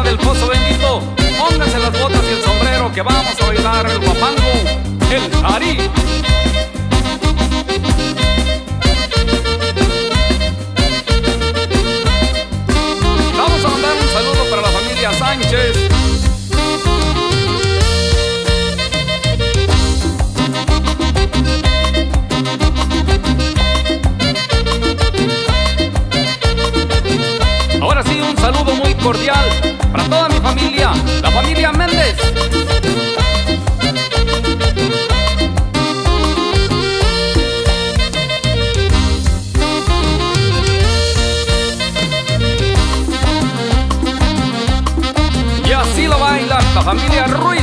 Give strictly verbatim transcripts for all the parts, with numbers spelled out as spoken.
del Pozo Bendito, pónganse las botas y el sombrero que vamos a bailar el guapango, el Ari. Vamos a mandar un saludo para la familia Sánchez. Ahora sí, un saludo muy cordial para toda mi familia, la familia Méndez. Y así lo baila la familia Ruiz.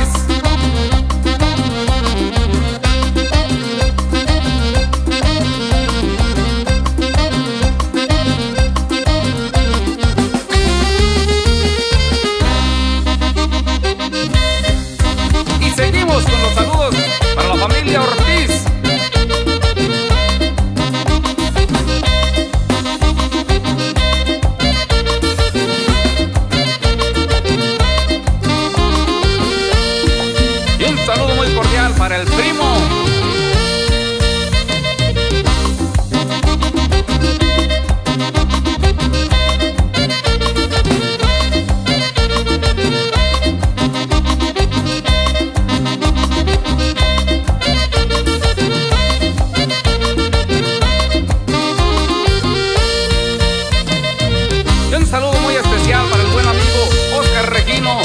Seguimos con los saludos para la familia Ortiz. Y un saludo muy cordial para el primo. Un saludo muy especial para el buen amigo Oscar Regino.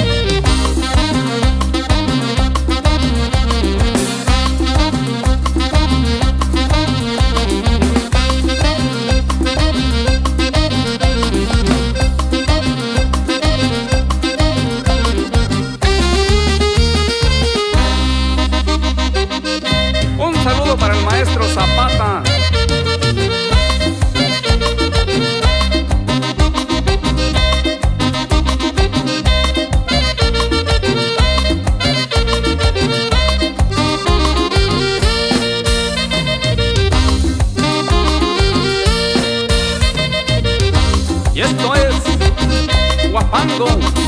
Un saludo para el maestro Zapata. Y esto es Guapango.